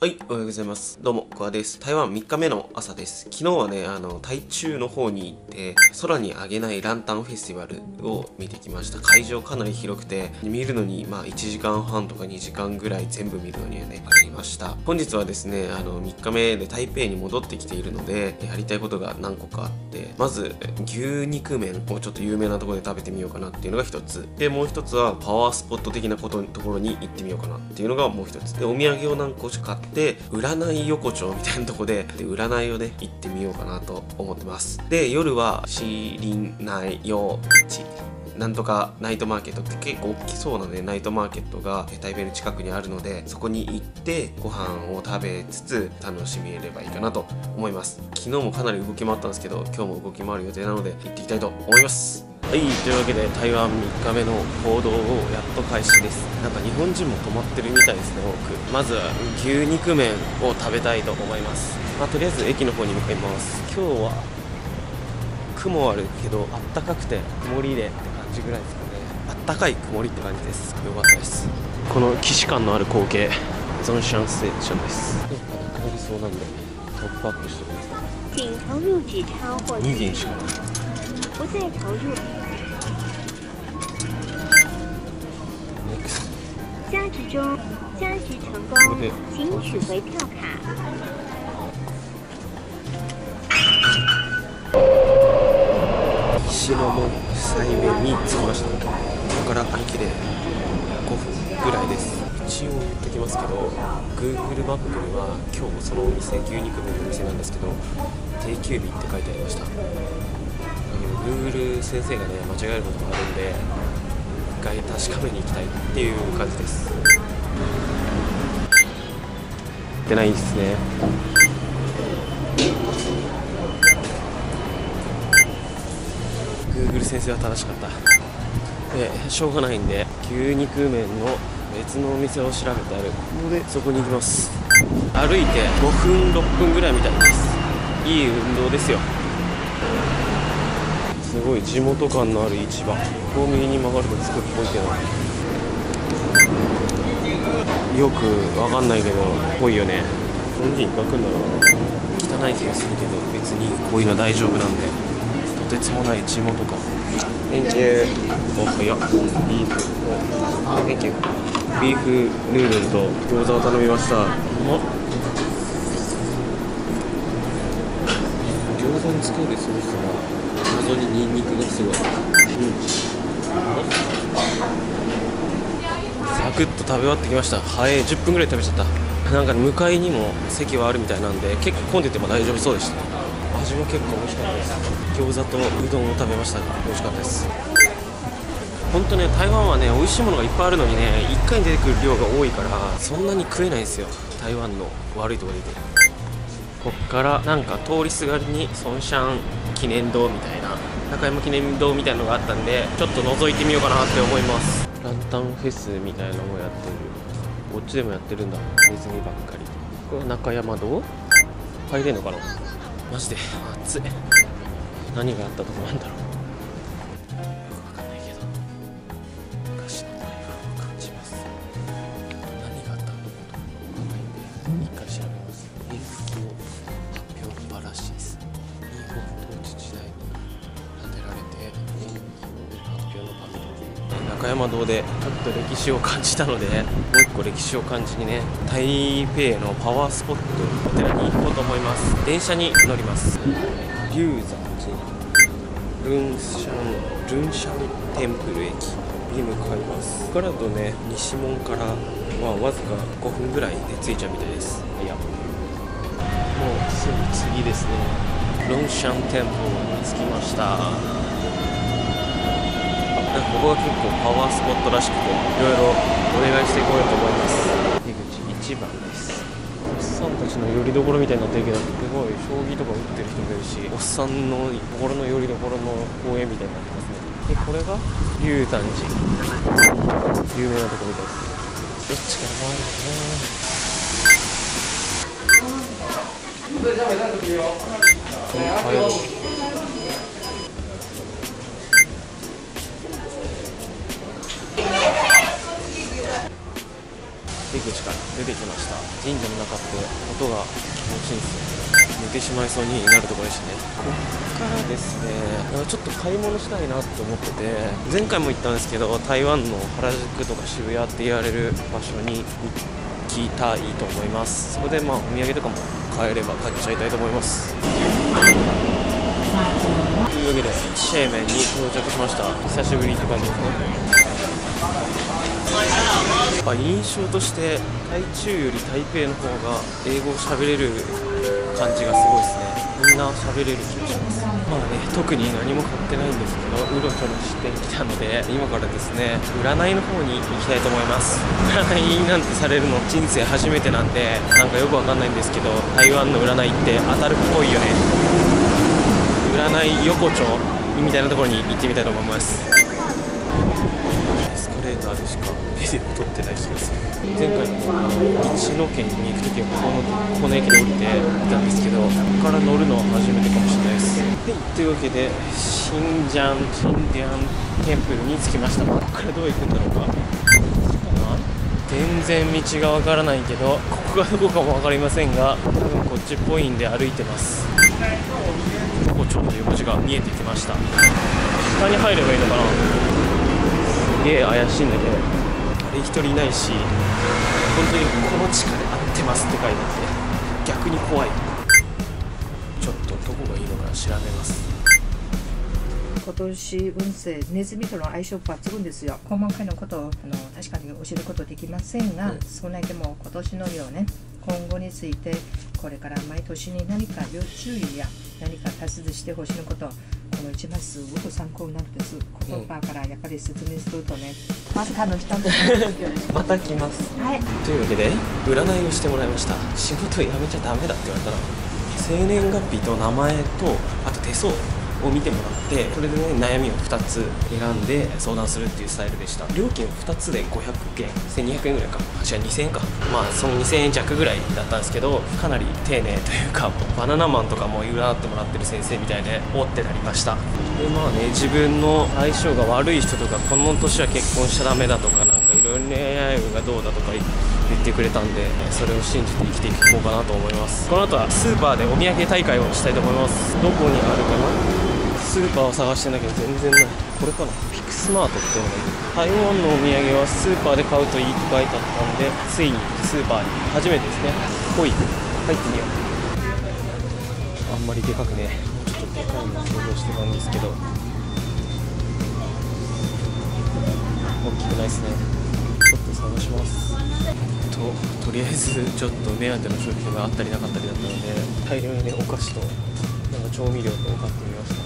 はい、おはようございます。どうも、コアです。台湾3日目の朝です。昨日はね、台中の方に行って、空にあげないランタンフェスティバルを見てきました。会場かなり広くて、見るのに、1時間半とか2時間ぐらい全部見るのにはね、ありました。本日はですね、3日目で台北に戻ってきているので、やりたいことが何個かあって、まず、牛肉麺をちょっと有名なところで食べてみようかなっていうのが一つ。で、もう一つは、パワースポット的なところに行ってみようかなっていうのがもう一つ。で、お土産を何個か買って、で占い横丁みたいなとこで占いをね行ってみようかなと思ってます。で夜はシリンナイヨ市なんとかナイトマーケットって結構大きそうなねナイトマーケットが台北の近くにあるので、そこに行ってご飯を食べつつ楽しめればいいかなと思います。昨日もかなり動き回ったんですけど、今日も動き回る予定なので行っていきたいと思います。はい、というわけで台湾3日目の行動をやっと開始です。なんか日本人も泊まってるみたいですね、多く。まずは牛肉麺を食べたいと思います。とりあえず駅の方に向かいます。今日は雲あるけどあったかくて曇りでって感じぐらいですかね。あったかい曇りって感じです。よかったです。この既視感のある光景、ゾンシャンステーションです。なんかなくなりそうなんでトップアップしてください。 请投入几钞或 2件しかない。 不再投入。加值中，加值成功，请取回票卡。 石の門西面に着きました。ここから歩きで5分ぐらいです。一応言ってきますけど、Google マップには今日そのお店、牛肉麺のお店なんですけど、定休日って書いてありました。Google 先生がね間違えることがあるんで、一回確かめに行きたいっていう感じです。出ないですね。Google 先生は正しかった。しょうがないんで牛肉麺の別のお店を調べてあるのでそこに行きます。歩いて5分6分ぐらいみたいです。いい運動ですよ。すごい地元感のある市場。こう右に曲がると着くっぽいけど、よくわかんないけどぽいよね。日本人が来るんだろうな。汚い気がするけど別にこういうのは大丈夫なんで、とてつもない地元感。Thank you。おはよう。ビーフ。Thank you。ビーフヌードルと餃子を頼みました。餃子につけるソースは謎にニンニクがすごい。サクッと食べ終わってきました。早い、10分ぐらい食べちゃった。なんか向かいにも席はあるみたいなんで結構混んでても大丈夫そうでした。味も結構美味しかったです。餃子とうどんを食べましたが美味しかったです。本当ね、台湾はね美味しいものがいっぱいあるのにね、1回に出てくる量が多いからそんなに食えないんですよ。台湾の悪いところで言うと。こっからなんか通りすがりにソンシャン記念堂みたいな、中山記念堂みたいなのがあったんでちょっと覗いてみようかなって思います。ランタンフェスみたいなのもやってる。こっちでもやってるんだ。ネズミばっかり。これは中山堂入れんのかな。マジで暑い。何があったとこなんだろう。よくわかんないけど昔の台湾を感じます。何があったのかわかんないんで一回調べます。平気の発表の場らしいです。日本統治時代に建てられて人気の発表の場みたいな。中山堂でちょっと歴史を感じたので、もう一個歴史を感じにね、台北のパワースポットお寺に行こうと思います。電車に乗ります。龍山寺ルンシャンテンプル駅に向かいます。ここからとね、西門からわずか5分ぐらいで着いちゃうみたいです。いや、もうすぐ次ですね。ルンシャンテンプルに着きました。ここが結構パワースポットらしくて、いろいろお願いしていこうと思います。出口1番です。おっさんたちの拠り所みたいになってるけど、すごい将棋とか打ってる人もいるし、おっさんの心の拠り所の公園みたいになってますね。でこれが龍山寺、有名なとこみたいです。どっちから回るかな。駅口から出てきました。神社の中って音が気持ちいいんですよ。寝てしまいそうになるところでしたね。こっからですね、ちょっと買い物したいなと思ってて、前回も言ったんですけど、台湾の原宿とか渋谷って言われる場所に行きたいと思います。そこでお土産とかも買えれば買っちゃいたいと思います。というわけでシェーメンに到着しました。久しぶりって感じですね。印象として台中より台北の方が英語を喋れる感じがすごいですね。みんな喋れる気がします。特に何も買ってないんですけど、うろちょろしてきたので、今からですね占いの方に行きたいと思います。占いなんてされるの人生初めてなんで、なんかよくわかんないんですけど、台湾の占いって当たるっぽいよね。占い横丁みたいなところに行ってみたいと思います。エスカレーターでしかビデオ撮ってない気がする。前回の一ノ県に行くときはこの駅で降りていたんですけど、ここから乗るのは初めてかもしれないです。はい、というわけでシンジャンテンプルに着きました。ここからどう行くんだろうか。全然道がわからないけど、ここがどこかも分かりませんが、多分こっちっぽいんで歩いてます。横丁という文字が見えてきました。下に入ればいいのかな。すげえ怪しいんだけど、一人いないし、本当にこの地下で合ってますって書いてあって、逆に怖い。ちょっとどこがいいのか調べます。 今年運勢ネズミとの相性抜群ですよ。細かいのことを確かに教えることできませんが、少ないでも今年のようね、今後についてこれから毎年に何か要注意や何か大切にしてほしいこと、この一枚すごく参考になるんです。言葉からやっぱり説明するとね、まさかの時間ですまた来ます、はい、というわけで占いをしてもらいました。仕事辞めちゃダメだって言われたら、生年月日と名前とあと手相を見てもらって、それでね悩みを2つ選んで相談するっていうスタイルでした。料金は2つで500円、1200円ぐらいか、違う2000円か、その2000円弱ぐらいだったんですけど、かなり丁寧というか、バナナマンとかも占ってもらってる先生みたいでおってなりました。で自分の相性が悪い人とか、この年は結婚しちゃダメだとか、なんかいろいろ恋愛運がどうだとか言ってくれたんで、それを信じて生きていこうかなと思います。この後はスーパーでお土産大会をしたいと思います。どこにあるかな。スーパーを探してんだけど全然ない。これかな、ピクスマートっていうのがいい。台湾のお土産はスーパーで買うといいって書いてあったんで、ついにスーパーに初めてですね。ほい、入ってみよう。あんまりでかくね、もうちょっとでかいのを想像してたんですけど、大きくないですね。ちょっと探します。とりあえずちょっと目当ての商品があったりなかったりだったので、大量にねお菓子となんか調味料と買ってみました。